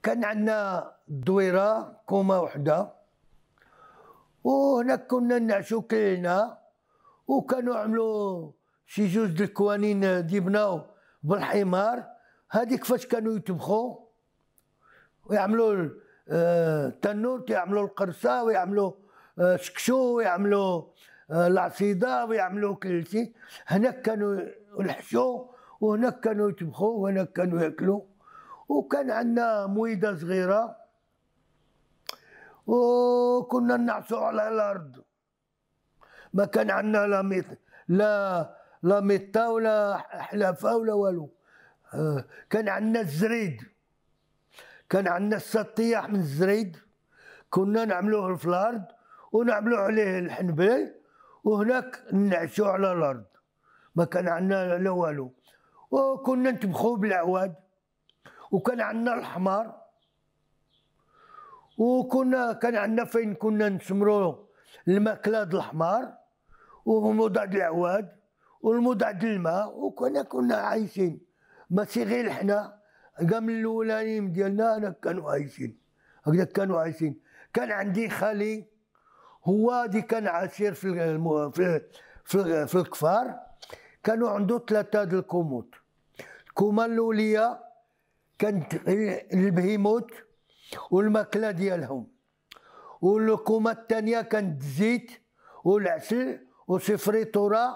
كان عندنا دويرة كومة وحدة، وهناك كنا نعشو كلنا، وكانوا عملوا شي جوج د الكوانين جبناو بالحمار، هذيك فاش كانوا يطبخوا ويعملوا التنور، يعملوا القرصة ويعملوا شكشو ويعملوا العصيدة ويعملوا كل شيء. هناك كانوا الحشو، وهناك كانوا يطبخوا، وهناك كانوا ياكلوا. وكان عندنا مويدة صغيرة، وكنا نعصوا على الأرض. ما كان عندنا لا ميطة ولا حلافة ولا والو. كان عندنا الزريد، كان عندنا السطيح من الزريد، كنا نعملوه في الأرض ونعملوا عليه الحنبل، وهناك نعشوا على الأرض. ما كان عندنا لا والو. وكنا نطبخوا بالعواد، وكان عندنا الحمار، كان عندنا فين كنا نسمروا الماكلة د الحمار، وموضع د العواد، والموضع د الماء، كنا عايشين. ماشي غير حنا، كاع من الاولانيين ديالنا انا كانوا عايشين هكذا، كانوا عايشين. كان عندي خالي هو اللي كان عاشر في الكفار. كانوا عنده 3 د الكوموت. الكومه الاوليه كانت البهيموت والماكله ديالهم، والكومه الثانيه كانت الزيت والعسل وسفريتوره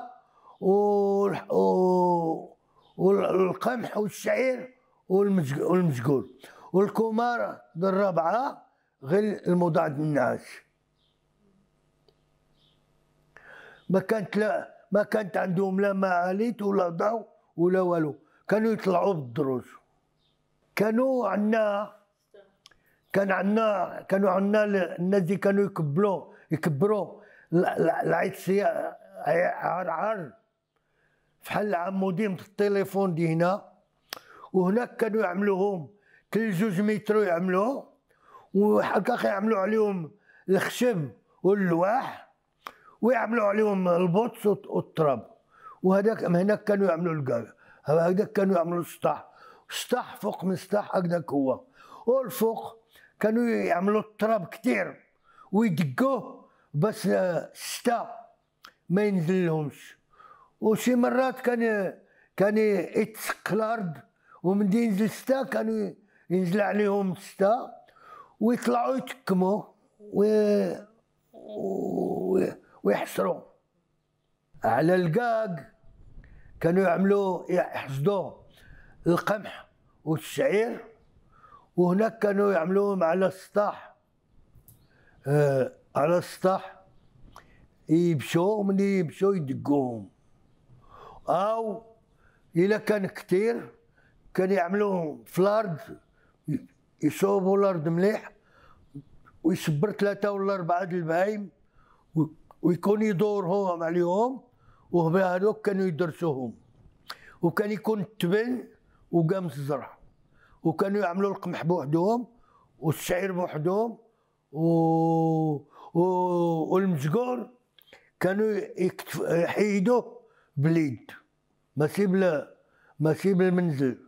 والقمح والشعير والمسقول. والكومه الرابعه غير الموضع د النعاس. ما كانت عندهم لا معاليت ولا ضوء ولا والو، كانوا يطلعوا بالدروج. كانوا عندنا الناس اللي كانوا يكبروا العيطسيه عار بحال العمودين في التليفون دي هنا، وهناك كانوا يعملوهم كل 2 متر يعملوه، وهكاك يعملوا عليهم الخشب واللواح، ويعملوا عليهم البوتس والتراب. وهذاك هناك كانوا يعملوا الكاع، هكذاك كانوا يعملوا السطح فوق من السطح هكذاك هو. والفوق كانوا يعملوا التراب كثير ويدقوه باش الشتاء ما ينزلهمش. وشي مرات كان يتسق الارض، ومن ينزل الشتاء كانوا ينزل عليهم الشتاء ويطلعوا يتكموا ويحسروا على الكاك. كانوا يحصدوا القمح والشعير، وهناك كانوا يعملوهم على السطح. على السطح يمشوا، من يمشوا يدقوهم، او الا كان كثير كان يعملوهم في الارض، يصوبوا الارض مليح ويصبر 3 ولا 4 د البهايم ويكون يدورهم عليهم، وهذوك كانوا يدرسوهم. وكان يكون التبن وقامت الزرع، وكانوا يعملوا القمح بوحدهم والشعير بوحدهم والمسقور كانوا يحيدوه باليد، ماشي بالمنزل.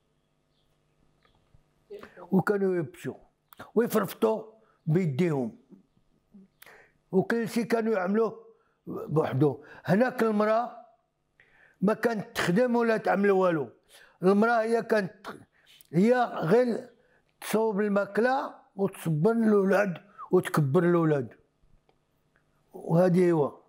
وكانوا يبشوا ويفرفطوا بيديهم، وكل شيء كانوا يعملوه بوحدو. هناك المراه ما كانت تخدم ولا تعمل والو. المراه هي غير تصوب الماكله وتصبر الاولاد وتكبر الاولاد، وهذه هو.